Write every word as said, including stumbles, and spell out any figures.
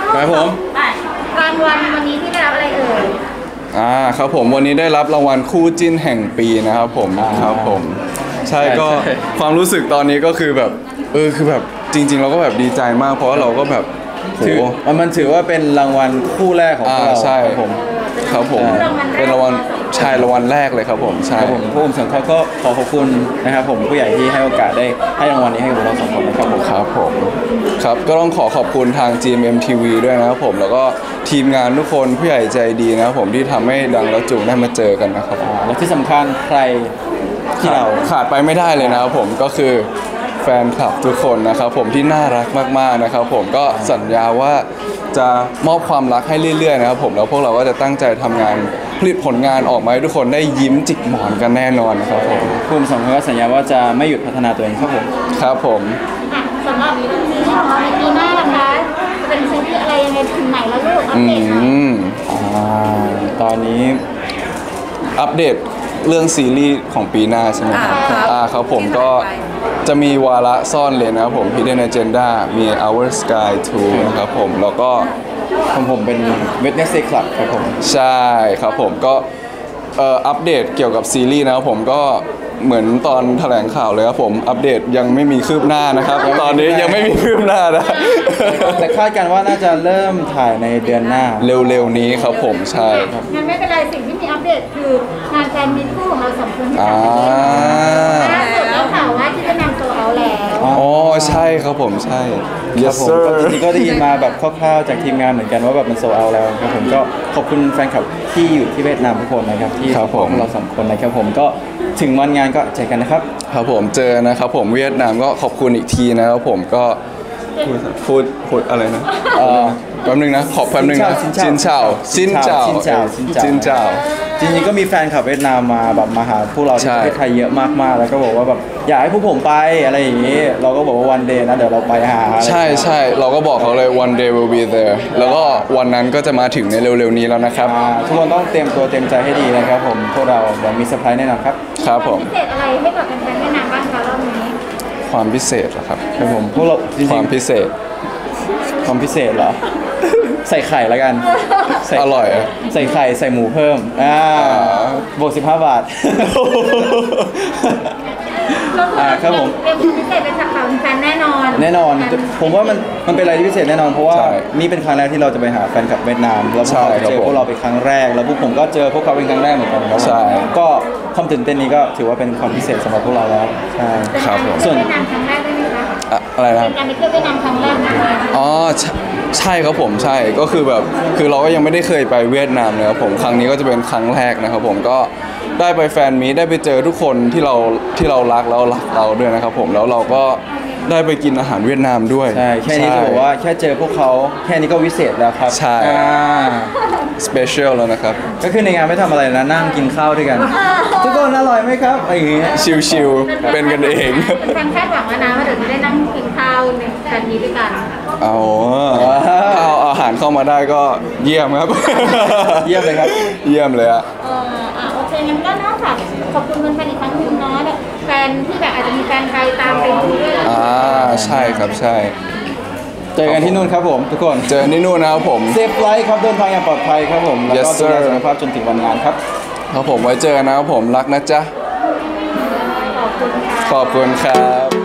ครับผมรางวัลวันนี้ที่ได้รับอะไรเอ่ยอ่าครับผมวันนี้ได้รับรางวัลคู่จิ้นแห่งปีนะครับผมครับผมใช่ก็ความรู้สึกตอนนี้ก็คือแบบเออคือแบบจริงๆเราก็แบบดีใจมากเพราะว่าเราก็แบบโหมันถือว่าเป็นรางวัลคู่แรกของเราใช่ผมครับผมเป็นรางวัลใช่รางวัลแรกเลยครับผมใช่ผมผู้ผมสังเขาก็ขอขอบคุณนะครับผมผู้ใหญ่ที่ให้โอกาสได้ให้รางวัลนี้ให้กับเราสองคนนะครับผมครับผมครับก็ต้องขอขอบคุณทาง จี เอ็ม เอ็ม ที วี ด้วยนะครับผมแล้วก็ทีมงานทุกคนผู้ใหญ่ใจดีนะครับผมที่ทำให้ดังและจุงได้มาเจอกันนะครับและที่สำคัญใครที่เราขาดไปไม่ได้เลยนะครับผมก็คือแฟนคลับทุกคนนะครับผมที่น่ารักมากๆนะครับผมก็สัญญาว่าจะมอบความรักให้เรื่อยๆนะครับผมแล้วพวกเราก็จะตั้งใจทำงานผลิตผลงานออกมาให้ทุกคนได้ยิ้มจิกหมอนกันแน่นอนครับผมภูมิสองคนก็สัญญาว่าจะไม่หยุดพัฒนาตัวเองครับผมครับผมสำหรับซีรีส์ของเราในปีหน้านะคะจะเป็นซีรีส์อะไรยังไงถึงไหนแล้วลูกอัปเดตหน่อยตอนนี้อัปเดตเรื่องซีรีส์ของปีหน้าใช่ไหมครับอ่าครับผมก็จะมีวาระซ่อนเลนนะครับผม Hidden Agenda มี Our Sky ทู นะครับผมแล้วก็ของผมเป็น Wednesday Club ครับผมใช่ครับผมก็เอ่ออัปเดตเกี่ยวกับซีรีส์นะครับผมก็เหมือนตอนแถลงข่าวเลยครับผมอัปเดตยังไม่มีคืบหน้านะครับตอนนี้ยังไม่มีคืบหน้านะแต่คาดกันว่าน่าจะเริ่มถ่ายในเดือนหน้าเร็วๆนี้ครับผมใช่ครับงั้นไม่เป็นไรสิ่งที่มีอัปเดตคืองานแฟนมิตคู่ของเราสองคนที่ต่างประเทศล่าสุดแล้วข่าวว่าที่จะนำโซเอาแล้วอ๋อใช่ครับผมใช่ yes sir จริงๆก็ได้ยินมาแบบคร่าวๆจากทีมงานเหมือนกันว่าแบบมันโซเอาแล้วครับผมก็ขอบคุณแฟนคลับที่อยู่ที่เวียดนามทุกคนนะครับที่พวกเราสองคนนะครับผมก็ถึงวันงานก็เจอกันนะครับครับผมเจอนะครับผมเวียดนามก็ขอบคุณอีกทีนะครับผมก็พูดพูดอะไรนะเออแป๊บนึงนะขอบแป๊บนึงนะจินเฉาจินเฉาจินเฉาจินเฉาจริงๆก็มีแฟนคลับเวียดนามมาแบบมาหาพวกเราที่ประเทศไทยเยอะมากๆแล้วก็บอกว่าแบบอยากให้พวกผมไปอะไรอย่างนี้เราก็บอกว่า one day นะเดี๋ยวเราไปหาใช่ใช่เราก็บอกเขาเลย one day will be there แล้วก็วันนั้นก็จะมาถึงในเร็วๆนี้แล้วนะครับทุกคนต้องเตรียมตัวเตรียมใจให้ดีนะครับผมพวกเราเดี๋ยวมีเซอร์ไพรส์แน่นอนครับครับผมพิเศษอะไรให้กับแฟนๆเวียดนามบ้างคะรอบนี้ความพิเศษเหรอครับครับผมพวกเราความพิเศษความพิเศษเหรอใส่ไข่แล้วกันอร่อยใส่ไข่ใส่หมูเพิ่มอ่าบวกสิบห้าบาทอ่าครับผมเป็นพิเศษเป็นจากข่าวแฟนแน่นอนแน่นอนผมว่ามันมันเป็นอะไรที่พิเศษแน่นอนเพราะว่านี่เป็นครั้งแรกที่เราจะไปหาแฟนคลับเวียดนามแล้วพวกเราเจอพวกเราเป็นครั้งแรกแล้วพวกผมก็เจอพวกเขาเป็นครั้งแรกเหมือนกันครับใช่ก็ความตื่นเต้นนี้ก็ถือว่าเป็นความพิเศษสำหรับพวกเราแล้วใช่ครับผมส่วนเวียดนามครั้งแรกได้ไหมคะอะไรนะเป็นการไปเที่ยวเวียดนามครั้งแรกนะคะอ๋อใช่ครับผมใช่ก็คือแบบคือเราก็ยังไม่ได้เคยไปเวียดนามเลยครับผมครั้งนี้ก็จะเป็นครั้งแรกนะครับผมก็ได้ไปแฟนมีตได้ไปเจอทุกคนที่เราที่เรารักแล้วรักเราด้วยนะครับผมแล้วเราก็ได้ไปกินอาหารเวียดนามด้วยใช่แค่นี้จะบอกว่าแค่เจอพวกเขาแค่นี้ก็วิเศษแล้วครับใช่สเปเชียลแล้วนะครับก็คือในงานไม่ทำอะไรนะนั่งกินข้าวด้วยกันทุกคนอร่อยไหมครับอะไรอย่างเงี้ยชิลๆเป็นกันเองแฟนคาดหวังว่านะว่าเดี๋ยวจะได้นั่งกินข้าวในแฟนมีตด้วยกันเอาเอาอาหารเข้ามาได้ก็เยี่ยมครับเยี่ยมเลยครับเยี่ยมเลยอะเอออ่ะโอเคงั้นก็นอกจากขอบคุณแฟนอีกครั้งหนึ่งเนาะแฟนที่แบบอาจจะมีแฟนไทยตามไปด้วยอ่าใช่ครับใช่เจอกันที่นู่นครับผมทุกคนเจอที่นู่นนะครับผมเซฟไลท์ครับเดินทางอย่างปลอดภัยครับผมแล้วก็ดูแลสุขภาพจนถึงวันงานครับครับผมไว้เจอกันนะครับผมรักนะจ๊ะขอบคุณค่ะขอบคุณครับ